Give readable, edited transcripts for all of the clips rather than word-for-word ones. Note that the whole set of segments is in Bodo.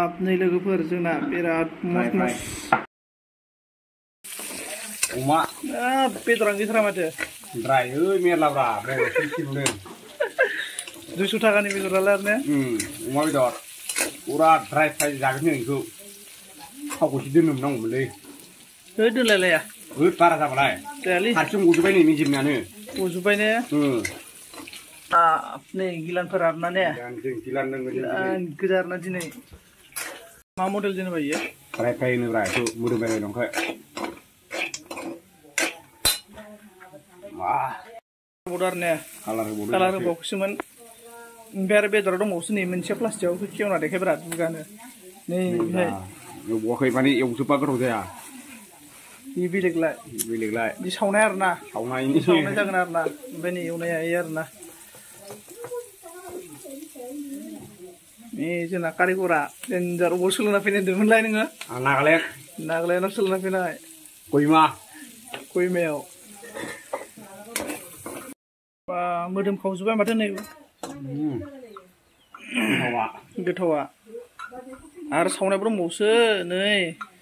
नै लोगोफोर जोंना बिराद मस अमा बेदरानो गैथारा माथो ड्राय मेरलाब्रा 200 थाखानि बेदरालाय आरो ने अमा बेदर पुरा ड्राय फ्राय जागोन नोंखौ थावखौसो दोननो नांगौमोनलै दोनलायलाया बारा जाबालाय हारसिं गजोब्बाय नै मेजेमनानो गजोब्बाय ने नै गिलानफोरा आरोना ने गिलान गोजा आरोना दिनै मा मडेल जेनेबा इयो फ्राय फ्राय होनोब्रा बेखौ मोदोमबाय दंखाय आरो ने कालार होबावखोसोमोन ओमफ्राय आरो बेदरा दंबावोसो नै मोनसे प्लास्टिकआव खेवना देखाय बिराद बुगानो नै बेहाय एवबावाखै माने एवजोबबा गोथाव जाया बे बेलेगलाय बे सावनाय आरोना सावनाय जागोन आरोना ओमफ्राय नै एवनाया आरोना जोंना कारिगरा डेन्जार अबाव सोलोंना फैनाय होनदोंमोनलाय नोङो नागालेण्डआव सोलोंना फैनाय गयमायाव बा मोदोम खावजोब्बाय माथो नै गोथावा आरो सावनायबो दंबावोसो नै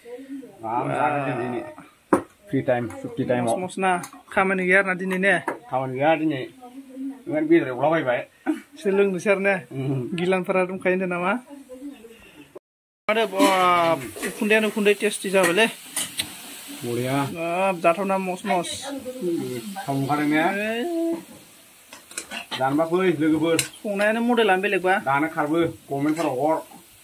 फ्रि टाइम सुक्ति टाइमाव मसना खामानि गैया आरोना दिनै ने खामानि गैया दिनै ओंखायनो बेदर एवलाबायबाय सोलोंनोसै आरो ने गिलानफोरा दंखायो होनदों नामा माथो उखुन्दैयानो उखुन्दै टेस्टि जाबायलै बरिया जाथावना मस संखादों ने जानोबा फै लोगोफोर संनायानो मडेलानो बेलेगबा दानो खारबो कमेन्टफोराव हर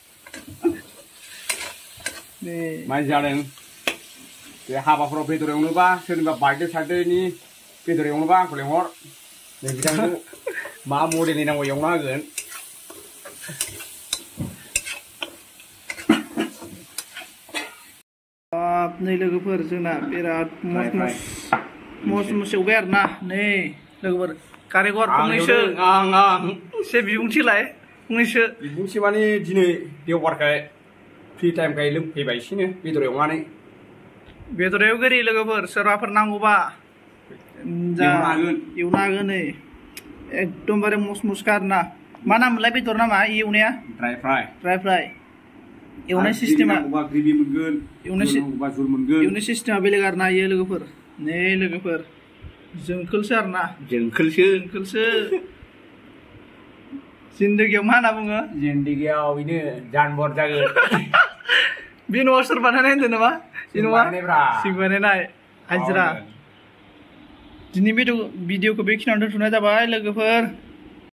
माइ जादों बे हाबाफोराव बेदर एवनोबा सोरनिबा बार्थडे सार्थडेनि बेदर एवनोबा आंखौ लेंहर नै बिथांखौ मा मडेलनि नांगौ एवना होगोन नै लोगोफोर जोंना बिराद मस एवबाय आरोना नै लोगोफोर कारिगर फंनैसो एसे बिबुंथिलाय फंनैसो बिबुंथि माने दिनै देवबारखाय फ्रि टाइमखाय लोंफैबाय एसेनो बेदर एवनानै बेदर एवगिरि लोगोफोर सोरबाफोर नांगौबा एवनो हागोन नै एकदमबारे मसखा आरोना मा नाम मोनलाय बेदर नामा एवनाया ड्राय फ्राय एवनाय सिस्टेमा ग्रेभि मोनगोन एवनाय सिस्टेमा बेलेग आरोना इयो लोगोफोर नै लोगोफोर जोंखोलसो आरोना जोंखोलसो जिन्दगियाव मा होनना बुङो जिन्दगियाव बेनो जानबर जागोन बे न'आव सोर बानायनाय होनदों नामा बे न'आ सिं बानायनाय हाजिरा दिनै भिडिअखौ बेखिनियावनो दोनथ'नाय जाबाय लोगोफोर